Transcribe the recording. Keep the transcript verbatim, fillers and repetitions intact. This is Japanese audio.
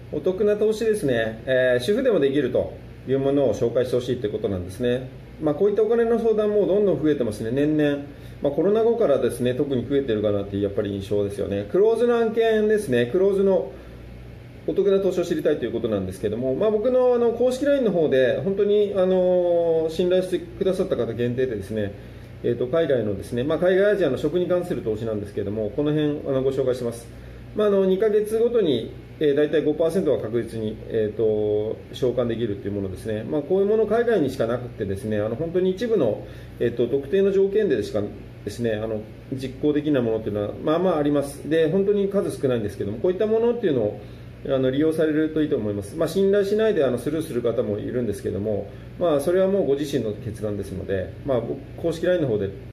お得な投資ですね、えー、主婦でもできるというものを紹介してほしいということなんですね。まあ、こういったお金の相談もどんどん増えてますね、年々。まあ、コロナ後からですね、特に増えてるかなっていうやっぱり印象ですよね。クローズの案件ですね、クローズのお得な投資を知りたいということなんですけども、まあ、僕のあの公式 ライン の方で本当にあの信頼してくださった方限定でですね、えー、と海外のですね、まあ、海外アジアの食に関する投資なんですけども、この辺あのご紹介します。まあ、あのにかげつごとに、えー、大体 ごパーセント は確実に、えー、と償還できるというものですね。まあ、こういうもの海外にしかなくてですね、あの本当に一部の、えー、と特定の条件でしかですね、あの実行できないものっていうのはまあまああります。で、本当に数少ないんですけども、こういったものっていうのをあの利用されるといいと思います。まあ、信頼しないであのスルーする方もいるんですけども、まあ、それはもうご自身の決断ですので、まあ、公式 ライン の方で